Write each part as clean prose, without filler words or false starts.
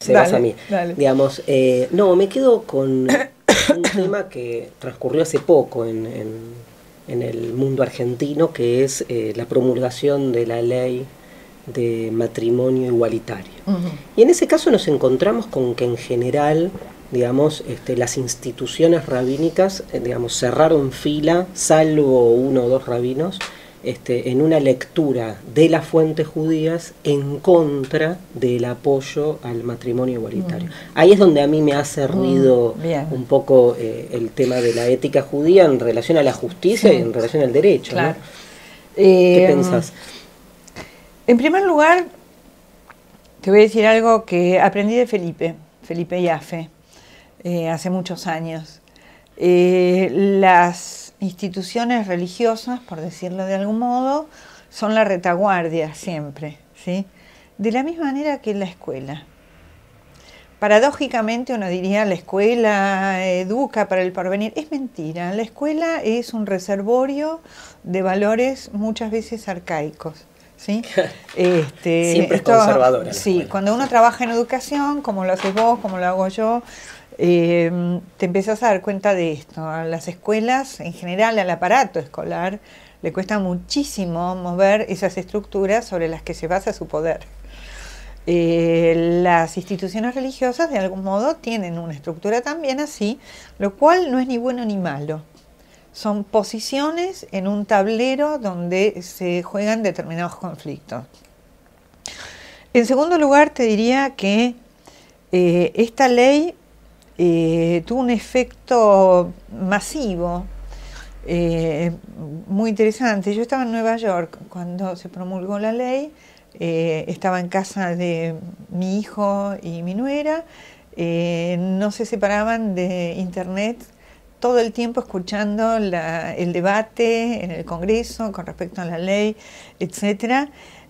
se basa a mí. Dale. Digamos, no, me quedo con un tema que transcurrió hace poco en el mundo argentino, que es la promulgación de la ley de matrimonio igualitario. Y en ese caso nos encontramos con que en general, digamos, las instituciones rabínicas, digamos, cerraron fila, salvo uno o dos rabinos, en una lectura de las fuentes judías en contra del apoyo al matrimonio igualitario. Ahí es donde a mí me hace ruido un poco el tema de la ética judía en relación a la justicia y en relación al derecho. Claro. ¿No? ¿Qué pensás? En primer lugar, te voy a decir algo que aprendí de Felipe Jaffe, hace muchos años. Las instituciones religiosas, por decirlo de algún modo, son la retaguardia siempre, ¿sí? De la misma manera que la escuela. Paradójicamente uno diría la escuela educa para el porvenir. Es mentira, la escuela es un reservorio de valores muchas veces arcaicos. ¿Sí? Siempre es conservadora. Sí, cuando uno trabaja en educación, como lo haces vos, como lo hago yo, te empezás a dar cuenta de esto. A las escuelas, en general al aparato escolar, le cuesta muchísimo mover esas estructuras sobre las que se basa su poder. Las instituciones religiosas, de algún modo, tienen una estructura también así, lo cual no es ni bueno ni malo. Son posiciones en un tablero donde se juegan determinados conflictos. En segundo lugar, te diría que esta ley tuvo un efecto masivo, muy interesante. Yo estaba en Nueva York cuando se promulgó la ley, estaba en casa de mi hijo y mi nuera, no se separaban de internet, todo el tiempo escuchando el debate en el Congreso con respecto a la ley, etc.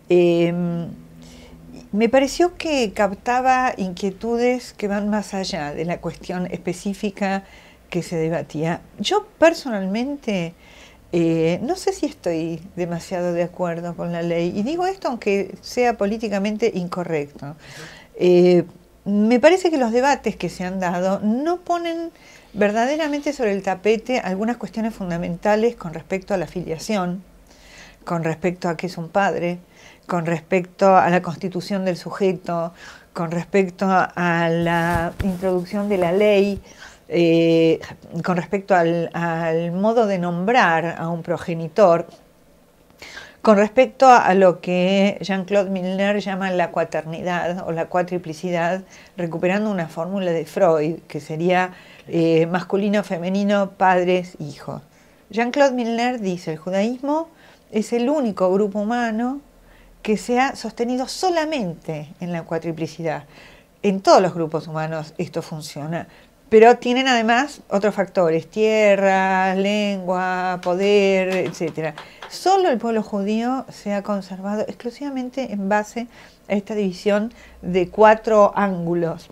Me pareció que captaba inquietudes que van más allá de la cuestión específica que se debatía. Yo personalmente no sé si estoy demasiado de acuerdo con la ley, y digo esto aunque sea políticamente incorrecto. Me parece que los debates que se han dado no ponen verdaderamente sobre el tapete algunas cuestiones fundamentales con respecto a la filiación, con respecto a qué es un padre, con respecto a la constitución del sujeto, con respecto a la introducción de la ley, con respecto al modo de nombrar a un progenitor, con respecto a lo que Jean-Claude Milner llama la cuaternidad o la cuatriplicidad, recuperando una fórmula de Freud, que sería masculino, femenino, padres, hijos. Jean-Claude Milner dice: el judaísmo es el único grupo humano que se ha sostenido solamente en la cuatriplicidad. En todos los grupos humanos esto funciona, pero tienen además otros factores: tierra, lengua, poder, etc. Solo el pueblo judío se ha conservado exclusivamente en base a esta división de 4 ángulos.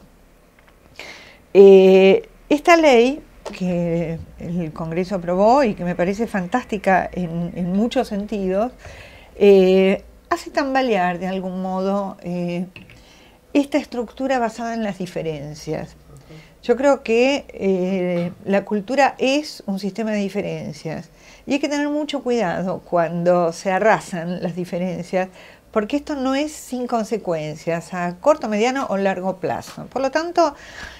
Esta ley que el Congreso aprobó y que me parece fantástica en muchos sentidos, hace tambalear de algún modo esta estructura basada en las diferencias. Yo creo que la cultura es un sistema de diferencias y hay que tener mucho cuidado cuando se arrasan las diferencias, porque esto no es sin consecuencias a corto, mediano o largo plazo. Por lo tanto,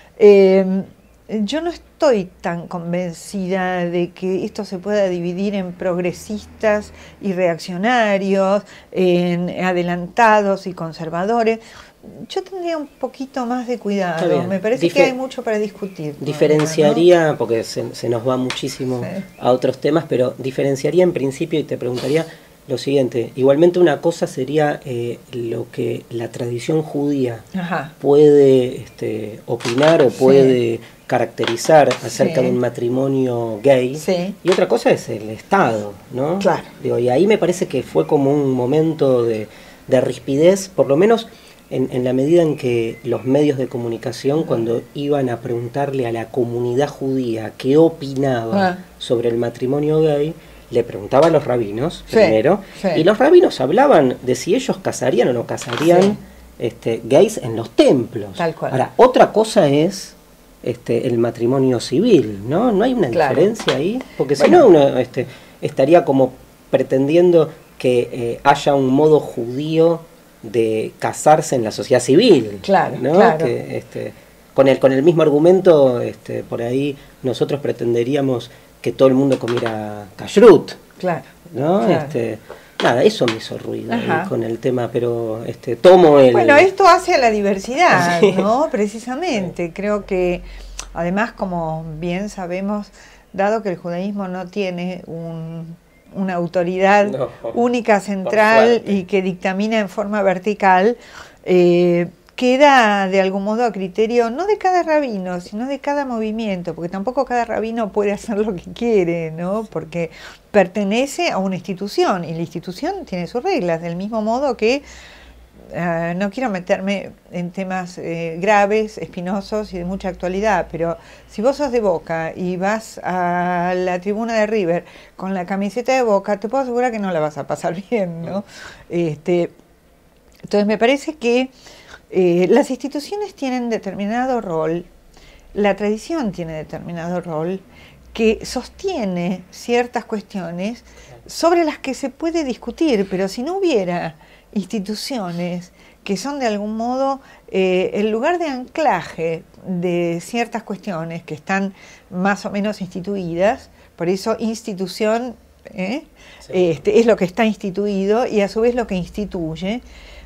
yo no estoy tan convencida de que esto se pueda dividir en progresistas y reaccionarios, en adelantados y conservadores. Yo tendría un poquito más de cuidado. Me parece que hay mucho para discutir. Diferenciaría, ¿no? Porque se nos va muchísimo a otros temas, pero diferenciaría en principio y te preguntaría lo siguiente. Igualmente una cosa sería lo que la tradición judía puede opinar o puede caracterizar acerca de un matrimonio gay, y otra cosa es el Estado, ¿no? Claro. Digo, y ahí me parece que fue como un momento de rispidez, por lo menos en la medida en que los medios de comunicación, cuando iban a preguntarle a la comunidad judía qué opinaba sobre el matrimonio gay, le preguntaba a los rabinos primero, y los rabinos hablaban de si ellos casarían o no casarían gays en los templos. Tal cual. Ahora, otra cosa es el matrimonio civil, ¿no? ¿No hay una diferencia ahí? Porque si no, uno estaría como pretendiendo que haya un modo judío de casarse en la sociedad civil. Claro, ¿no? claro. Que, con el mismo argumento, por ahí nosotros pretenderíamos que todo el mundo comiera kashrut. Claro. ¿No? Claro. Nada, eso me hizo ruido con el tema, pero tomo el... Bueno, esto hace a la diversidad, Sí. ¿no? Precisamente. Creo que, además, como bien sabemos, dado que el judaísmo no tiene una autoridad única, central y que dictamina en forma vertical, queda de algún modo a criterio no de cada rabino, sino de cada movimiento, porque tampoco cada rabino puede hacer lo que quiere, ¿no? Porque pertenece a una institución y la institución tiene sus reglas, del mismo modo que no quiero meterme en temas graves, espinosos y de mucha actualidad, pero si vos sos de Boca y vas a la tribuna de River con la camiseta de Boca, te puedo asegurar que no la vas a pasar bien, ¿no? Entonces me parece que las instituciones tienen determinado rol, la tradición tiene determinado rol, que sostiene ciertas cuestiones sobre las que se puede discutir, pero si no hubiera instituciones que son de algún modo el lugar de anclaje de ciertas cuestiones que están más o menos instituidas, por eso institución es lo que está instituido y a su vez lo que instituye.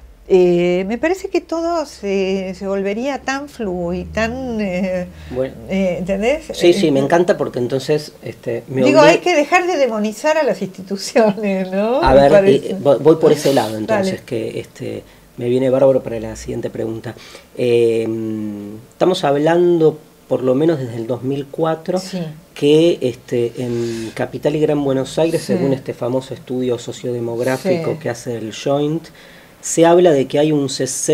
Me parece que todo se volvería tan fluido, tan... bueno, ¿entendés? Sí, me encanta porque entonces... hay que dejar de demonizar a las instituciones, ¿no? A ver, voy por ese lado entonces, que me viene bárbaro para la siguiente pregunta. Estamos hablando, por lo menos desde el 2004, que en Capital y Gran Buenos Aires, según este famoso estudio sociodemográfico que hace el Joint, se habla de que hay un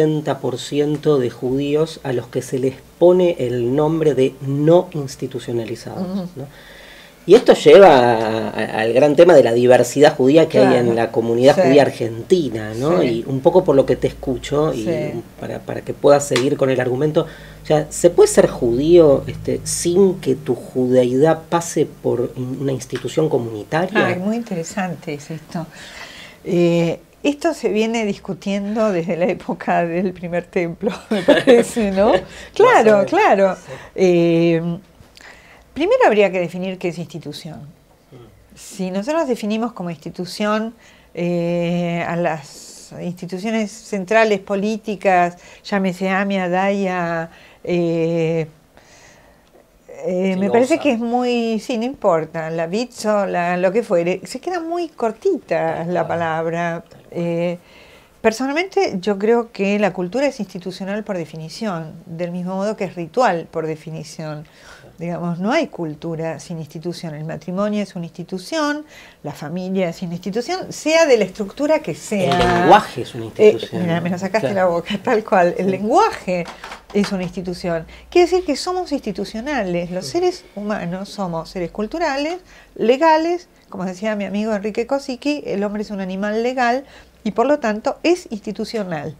60% de judíos a los que se les pone el nombre de no institucionalizados, ¿no? Y esto lleva al gran tema de la diversidad judía que hay en la comunidad judía argentina, ¿no? Y un poco por lo que te escucho, y para que puedas seguir con el argumento, o sea, ¿se puede ser judío sin que tu judeidad pase por una institución comunitaria? Ay, muy interesante es esto. Esto se viene discutiendo desde la época del primer templo, me parece, ¿no? Claro, claro. Primero habría que definir qué es institución. Si nosotros definimos como institución a las instituciones centrales políticas, llámese AMIA, DAIA, me parece que es muy, sí, no importa, la Bitso, lo que fuere, se queda muy cortita la palabra. Personalmente yo creo que la cultura es institucional por definición, del mismo modo que es ritual por definición. Digamos, no hay cultura sin institución. El matrimonio es una institución, la familia es una institución, sea de la estructura que sea. El lenguaje es una institución. Mira, me lo sacaste la boca, tal cual. El lenguaje es una institución. Quiere decir que somos institucionales. Los seres humanos somos seres culturales, legales. Como decía mi amigo Enrique Kosicki, el hombre es un animal legal y por lo tanto es institucional.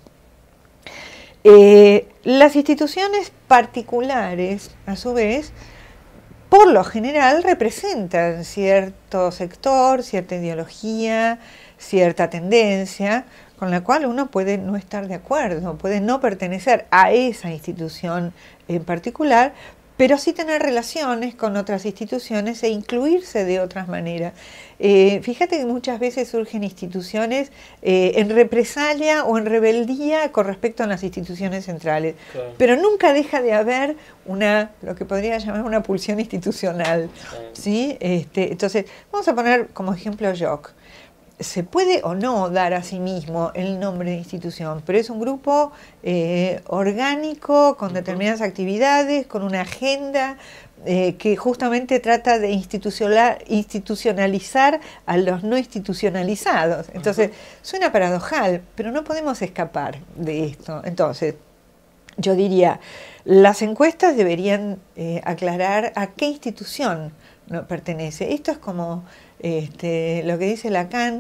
Las instituciones particulares, a su vez, por lo general representan cierto sector, cierta ideología, cierta tendencia, con la cual uno puede no estar de acuerdo, puede no pertenecer a esa institución en particular, pero sí tener relaciones con otras instituciones e incluirse de otras maneras. Fíjate que muchas veces surgen instituciones en represalia o en rebeldía con respecto a las instituciones centrales, pero nunca deja de haber lo que podría llamar una pulsión institucional, ¿sí? Entonces, vamos a poner como ejemplo Joc. Se puede o no dar a sí mismo el nombre de institución, pero es un grupo orgánico, con determinadas actividades, con una agenda que justamente trata de institucionalizar a los no institucionalizados. Entonces, suena paradojal, pero no podemos escapar de esto. Entonces, yo diría, las encuestas deberían aclarar a qué institución no pertenece. Esto es como lo que dice Lacan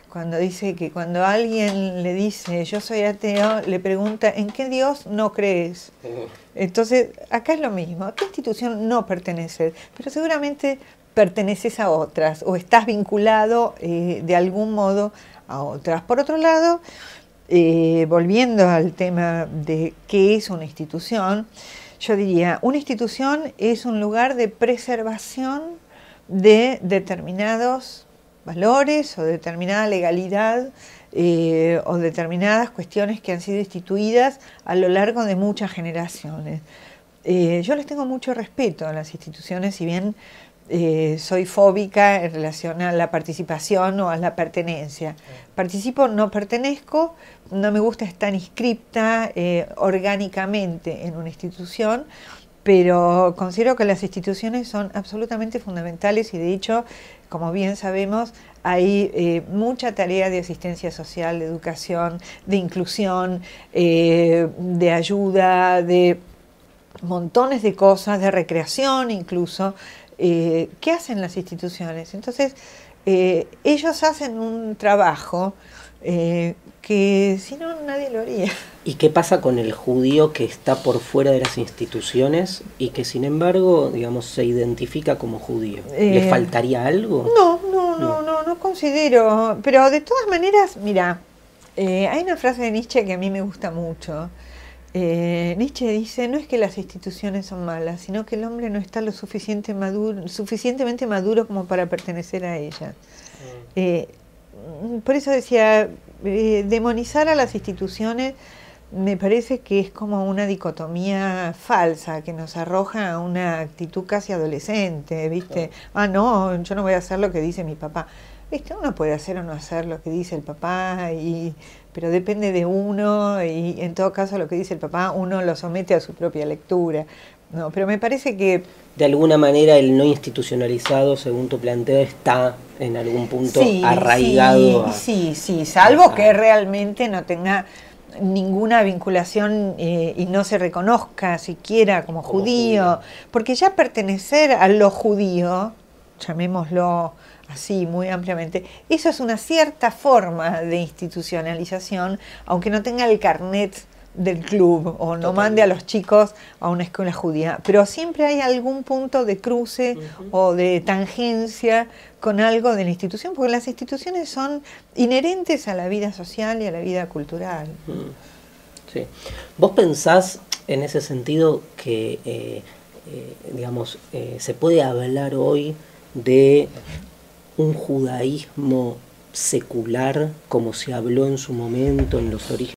cuando dice que cuando alguien le dice yo soy ateo, le pregunta ¿en qué Dios no crees? Entonces, acá es lo mismo, ¿a qué institución no perteneces? Pero seguramente perteneces a otras o estás vinculado de algún modo a otras. Por otro lado, volviendo al tema de qué es una institución, yo diría, una institución es un lugar de preservación de determinados valores o determinada legalidad o determinadas cuestiones que han sido instituidas a lo largo de muchas generaciones. Yo les tengo mucho respeto a las instituciones, si bien soy fóbica en relación a la participación o a la pertenencia. Participo, no pertenezco, no me gusta estar inscripta orgánicamente en una institución, pero considero que las instituciones son absolutamente fundamentales y de hecho, como bien sabemos, hay mucha tarea de asistencia social, de educación, de inclusión, de ayuda, de montones de cosas, de recreación incluso, ¿qué hacen las instituciones? Entonces, ellos hacen un trabajo que si no nadie lo haría. ¿Y qué pasa con el judío que está por fuera de las instituciones y que sin embargo, digamos, se identifica como judío? ¿Le faltaría algo? No considero, pero de todas maneras, mira, hay una frase de Nietzsche que a mí me gusta mucho. Nietzsche dice, no es que las instituciones son malas, sino que el hombre no está lo suficientemente maduro como para pertenecer a ellas. Por eso decía, demonizar a las instituciones me parece que es como una dicotomía falsa que nos arroja a una actitud casi adolescente, ¿viste? No, yo no voy a hacer lo que dice mi papá. ¿Viste? Uno puede hacer o no hacer lo que dice el papá, pero depende de uno y en todo caso lo que dice el papá uno lo somete a su propia lectura. No, pero me parece que de alguna manera el no institucionalizado, según tu planteo, está en algún punto arraigado. Sí, salvo que realmente no tenga ninguna vinculación y no se reconozca siquiera como judío, porque ya pertenecer a lo judío, llamémoslo así muy ampliamente, eso es una cierta forma de institucionalización, aunque no tenga el carnet del club o no mande a los chicos a una escuela judía, pero siempre hay algún punto de cruce o de tangencia con algo de la institución, porque las instituciones son inherentes a la vida social y a la vida cultural. Sí. ¿Vos pensás en ese sentido que, digamos, se puede hablar hoy de un judaísmo secular como se habló en su momento en los orígenes